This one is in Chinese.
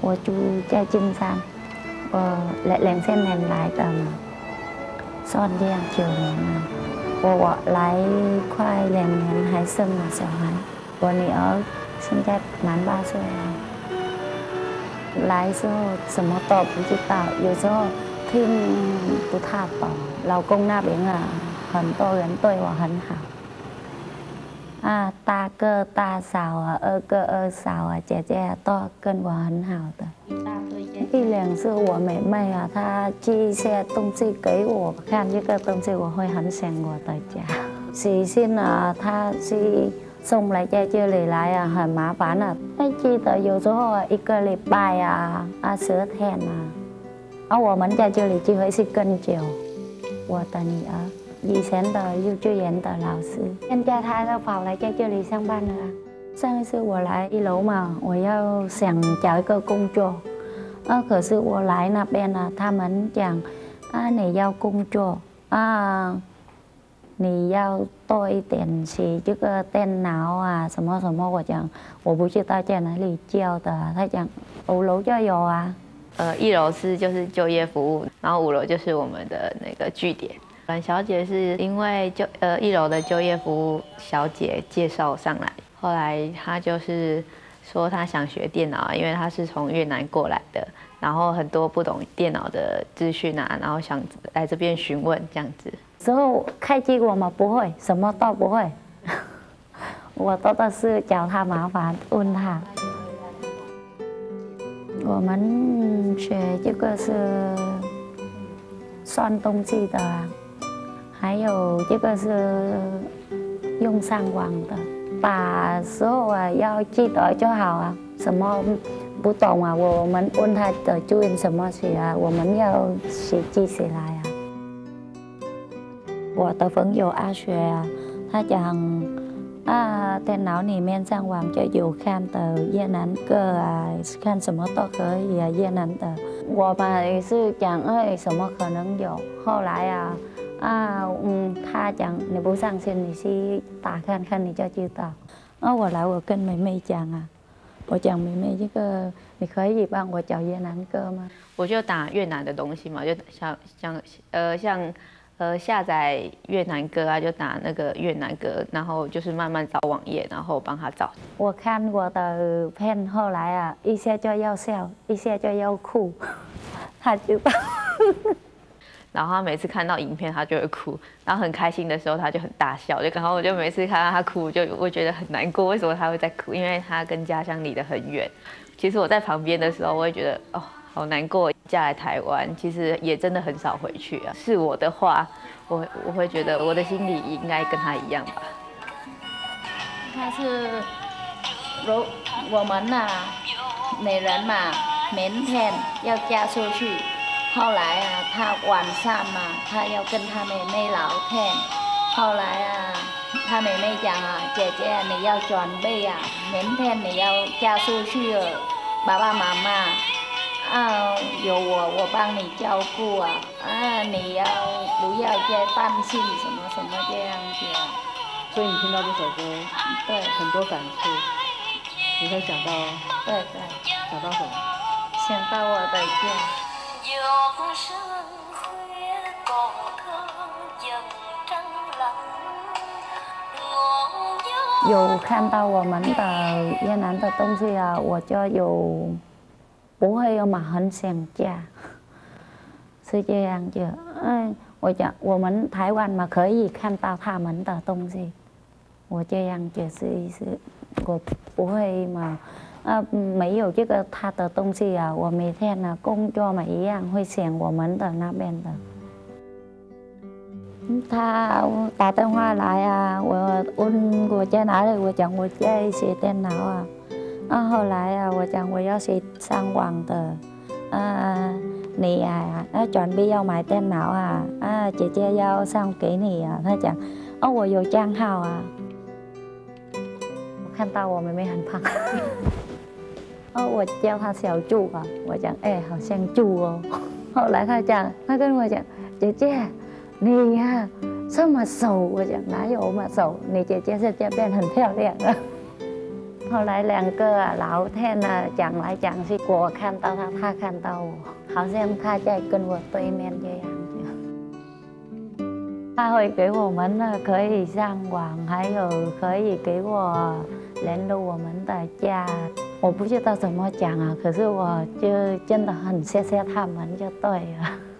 我住在金山，我2年来的嘛，算这样9年了。我来快2年，还生了小孩。我女儿现在满8岁了。来时候什么都不知道，有时候听不太懂。老公那边啊，很多人对我很好。大哥大嫂啊，二哥二嫂啊，姐姐啊，都跟我很好的。一两是我妹妹啊，她寄一些东西给我看，这个东西我会很想我的家。喜信啊，她是送来在这里来啊，很麻烦啊。记得有时候1个礼拜啊10天啊，我们在这里聚会是更久。我的女儿。以前的幼稚园的老师，现在他都跑来在这里上班了。上一次我来1楼嘛，我要想找一个工作，可是我来那边呢，他们讲，你要工作你要多一点学这个电脑啊，什么什么。我讲我不知道在哪里教的，他讲5楼就有啊。 1楼就是就业服务，然后5楼就是我们的那个据点。阮小姐是因为1楼的就业服务小姐介绍上来，后来她就是说她想学电脑，因为她是从越南过来的，然后很多不懂电脑的资讯啊，然后想来这边询问这样子。 之后开机我们不会，什么都不会，我都是找他麻烦，问他。我们学这个是算东西的啊。还有这个是用上网的，打时候啊要记得就好啊。什么不懂啊，我们问他的注音什么写啊，我们要记起来啊。我的朋友阿雪啊，他讲电脑里面上网就有看的越南歌啊，看什么都可以啊，越南的。我们也是讲什么可能有，后来啊。他讲你不相信，你去打看看你就知道。我来我跟妹妹讲啊，我讲妹妹这个你可以帮我找越南歌吗？ 我就打越南的东西嘛，就像下载越南歌啊，就打那个越南歌，然后就是慢慢找网页，然后帮他找。 我看我的片后来啊，一下就要笑，一下就要哭，他知道。 然后他每次看到影片，他就会哭，然后很开心的时候，他就很大笑。然后我就每次看到他哭，我觉得很难过。为什么他会在哭？因为他跟家乡离得很远。其实我在旁边的时候，我会觉得好难过。嫁来台湾，其实也真的很少回去啊。是我的话，我会觉得我的心里应该跟他一样吧。 他是我们女人嘛，明天要嫁出去。后来啊，他晚上嘛，他要跟他妹妹聊天。后来啊，他妹妹讲姐姐你要准备明天你要嫁出去了，爸爸妈妈有我帮你照顾你要不要再担心什么什么这样子所以你听到这首歌， 对， 很多感触，你会想到， 对， 想到什么？ 想到我的家。有看到我们的越南的东西我就不会很想家，是这样子。我讲我们台湾嘛可以看到他们的东西，我这样解释意思，我不会嘛。没有这个他的东西我每天工作嘛一样会想我们的那边的。他打电话来我问我在哪里，我讲我在学电脑后来我讲我要学上网的，你准备要买电脑姐姐要上给你他讲我有账号我看到我妹妹很胖。我叫她小猪我讲好像猪哦。后来她跟我讲，姐姐你这么瘦，我讲哪有嘛瘦，你姐姐现在变很漂亮了。 后来2个老天讲来讲去，我看到他，他看到我，好像他在跟我对面这样子。他会给我们可以上网，还有可以给我联络我们的家。我不知道怎么讲啊，可是我就真的很谢谢他们就对了。